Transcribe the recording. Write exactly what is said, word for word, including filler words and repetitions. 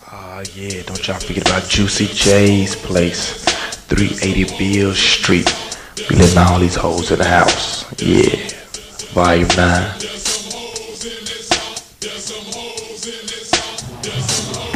Ah, yeah, don't y'all forget about Juicy J's place, three eighty Beale Street. We letting all these hoes in the house. Yeah, Volume nine.